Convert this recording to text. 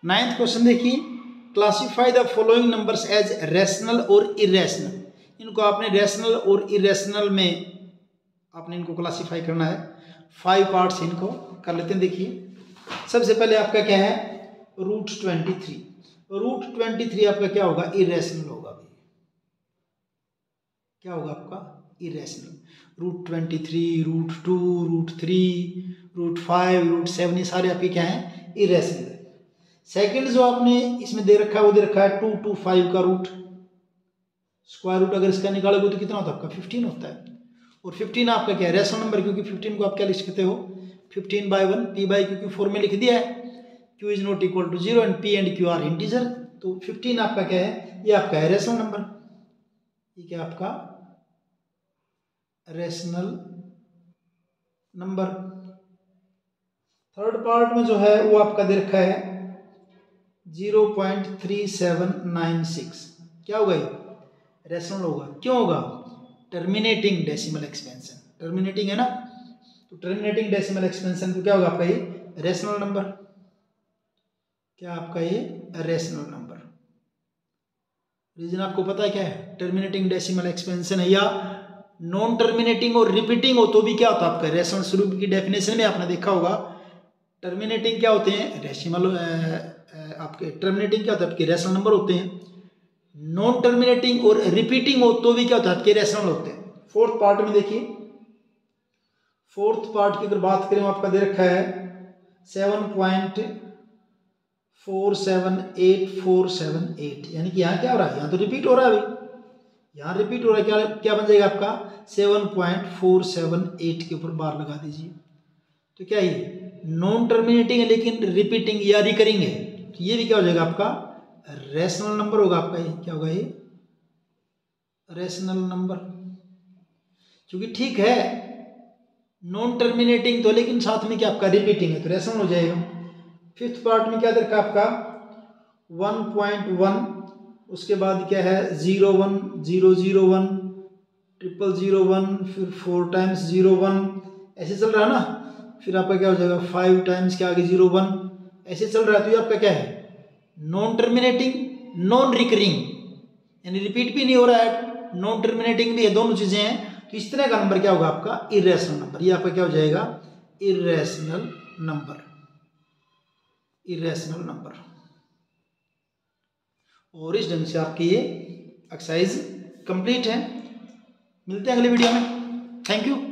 9th question देखिए, classify the following numbers as rational और irrational. इनको आपने रैशनल और इरेशनल में आपने इनको क्लासिफाई करना है। 5 पार्ट्स इनको कर लेते हैं। देखिए सबसे पहले आपका क्या है, √23। √23 आपका क्या होगा, इरेशनल होगा भाई। क्या होगा आपका, इरेशनल। √23, √2, √3, √5, √7 ये सारे आपके क्या हैं, इरेशनल है। सेकंड जो आपने इसमें दे रखा है वो दे रखा है 2 to 5 का रूट। स्क्वायर रूट अगर इसका निकालोगे तो कितना होता है आपका, 15 होता है। और 15 आपका क्या है, रैशनल नंबर, क्योंकि 15 को आप क्या लिख सकते हो, 15/1 p/q 4 में लिख दिया है। q is not equal to 0 and p and q are integer. तो 15 आपका क्या है, ये आपका है रैशनल नंबर। ये क्या आपका रैशनल नंबर। थर्ड पार्ट में जो है वो आपका दे रखा है 0.3796। क्या होगा ये, रैशनल होगा। क्यों होगा, टर्मिनेटिंग डेसिमल एक्सपेंशन। टर्मिनेटिंग है ना, तो टर्मिनेटिंग डेसिमल एक्सपेंशन तो क्या होगा आपका ये रैशनल नंबर। क्या आपका ये रैशनल नंबर। रीजन आपको पता है क्या है, टर्मिनेटिंग डेसिमल एक्सपेंशन है या नॉन टर्मिनेटिंग और रिपीटिंग हो तो भी क्या होता है आपका रैशनल स्वरूप की डेफिनेशन में आपने देखा होगा। टर्मिनेटिंग क्या होते हैं, रेसिमल आपके टर्मिनेटिंग क्या होता है आपके रैशनल नंबर होते हैं। नॉन टर्मिनेटिंग और रिपीटिंग हो तो भी क्या होता है आपके रैशनल होते हैं। फोर्थ पार्ट में देखिए, फोर्थ पार्ट की अगर बात करें आपका दे रखा है 7.478478, यानी कि यहाँ क्या हो रहा है, यहाँ तो रिपीट हो रहा है भाई, यहाँ रिपीट हो रहा है। क्या क्या बन जाएगा आपका 7.478 के ऊपर बार लगा दीजिए। तो क्या ये नॉन टर्मिनेटिंग है लेकिन रिपीटिंग या रिकरिंग है, तो ये भी क्या हो जाएगा आपका रैशनल नंबर होगा। आपका ये क्या होगा, ये रैशनल नंबर। क्योंकि ठीक है नॉन टर्मिनेटिंग तो, लेकिन साथ में क्या आपका रिपीटिंग है तो रैशनल हो जाएगा। फिफ्थ पार्ट में क्या देखा आपका 1.1, उसके बाद क्या है 01, 001, 0001, फिर 4 टाइम्स 01, ऐसे चल रहा है ना। फिर आपका क्या हो जाएगा 5 टाइम्स के आगे 01, ऐसे चल रहा है। तो ये आपका क्या है नॉन टर्मिनेटिंग नॉन रिकरिंग, यानी रिपीट भी नहीं हो रहा है, नॉन टर्मिनेटिंग भी है, दोनों चीजें हैं। तो इस तरह का नंबर क्या होगा आपका इरेशनल नंबर। ये आपका क्या हो जाएगा इरेशनल नंबर, इरेशनल नंबर। और इस ढंग से आपकी ये एक्सरसाइज कंप्लीट है। मिलते हैं अगले वीडियो में। Thank you.